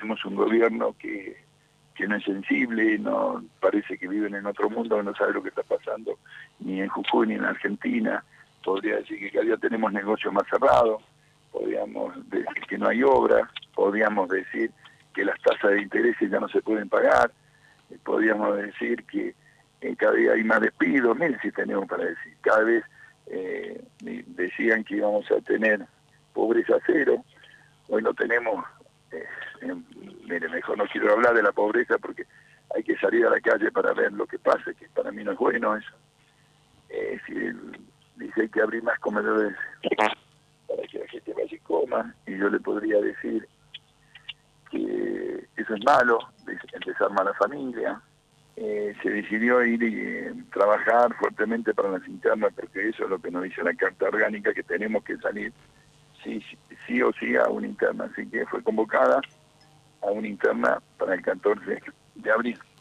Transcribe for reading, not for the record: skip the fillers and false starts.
tenemos un gobierno que no es sensible, no parece que viven en otro mundo, que no sabe lo que está pasando ni en Jujuy ni en Argentina. Podría decir que cada día tenemos negocios más cerrados, podríamos decir que no hay obra, podríamos decir que las tasas de interés ya no se pueden pagar, podríamos decir que cada día hay más despidos, miren si tenemos para decir, cada vez decían que íbamos a tener pobreza cero, hoy no tenemos, mire, mejor no quiero hablar de la pobreza porque hay que salir a la calle para ver lo que pasa, que para mí no es bueno eso. Si dice que abrir más comedores para que la gente vaya y coma, y yo le podría decir que eso es malo, desarma a la familia. Se decidió ir y trabajar fuertemente para las internas, porque eso es lo que nos dice la Carta Orgánica, que tenemos que salir sí o sí a una interna. Así que fue convocada a una interna para el 14 de abril.